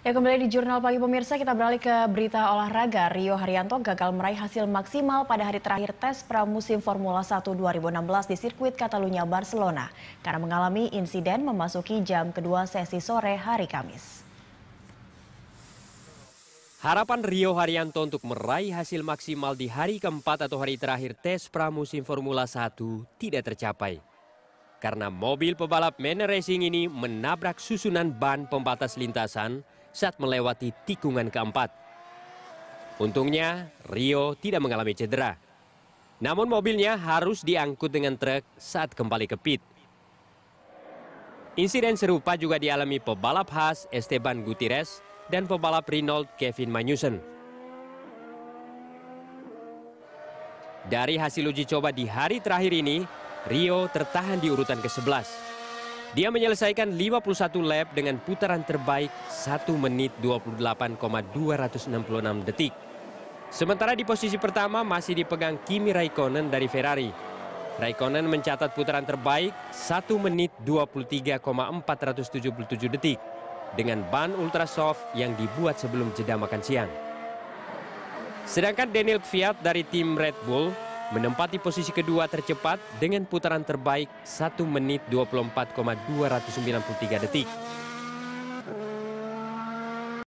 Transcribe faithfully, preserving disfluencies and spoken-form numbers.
Ya, kembali di Jurnal Pagi pemirsa, kita beralih ke berita olahraga. Rio Haryanto gagal meraih hasil maksimal pada hari terakhir tes pramusim Formula satu dua ribu enam belas di sirkuit Catalunya, Barcelona, karena mengalami insiden memasuki jam kedua sesi sore hari Kamis. Harapan Rio Haryanto untuk meraih hasil maksimal di hari keempat atau hari terakhir tes pramusim Formula satu tidak tercapai. Karena mobil pebalap Manor Racing ini menabrak susunan ban pembatas lintasan saat melewati tikungan keempat. Untungnya, Rio tidak mengalami cedera. Namun mobilnya harus diangkut dengan truk saat kembali ke pit. Insiden serupa juga dialami pebalap Haas Esteban Gutierrez dan pebalap Renault Kevin Magnussen. Dari hasil uji coba di hari terakhir ini, Rio tertahan di urutan ke sebelas. Dia menyelesaikan lima puluh satu lap dengan putaran terbaik satu menit dua puluh delapan koma dua enam enam detik. Sementara di posisi pertama masih dipegang Kimi Raikkonen dari Ferrari. Raikkonen mencatat putaran terbaik satu menit dua puluh tiga koma empat tujuh tujuh detik dengan ban ultra soft yang dibuat sebelum jeda makan siang. Sedangkan Daniel Kvyat dari tim Red Bull menempati posisi kedua tercepat dengan putaran terbaik satu menit dua puluh empat koma dua sembilan tiga detik.